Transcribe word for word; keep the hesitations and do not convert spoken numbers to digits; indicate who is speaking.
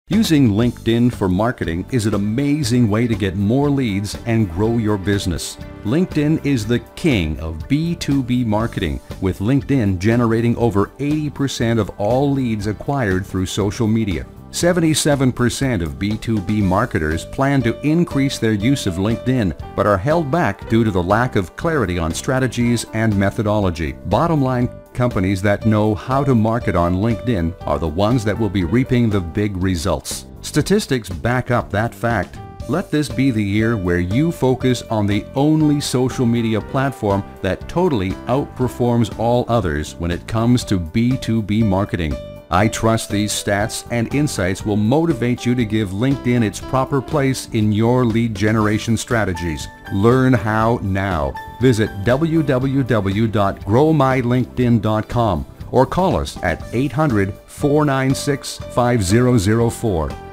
Speaker 1: Using LinkedIn for marketing is an amazing way to get more leads and grow your business. LinkedIn is the king of B two B marketing, with LinkedIn generating over eighty percent of all leads acquired through social media. seventy-seven percent of B two B marketers plan to increase their use of LinkedIn, but are held back due to the lack of clarity on strategies and methodology. Bottom line, companies that know how to market on LinkedIn are the ones that will be reaping the big results. Statistics back up that fact. Let this be the year where you focus on the only social media platform that totally outperforms all others when it comes to B two B marketing. I trust these stats and insights will motivate you to give LinkedIn its proper place in your lead generation strategies. Learn how now. Visit w w w dot grow my linkedin dot com or call us at eight hundred, four nine six, five zero zero four.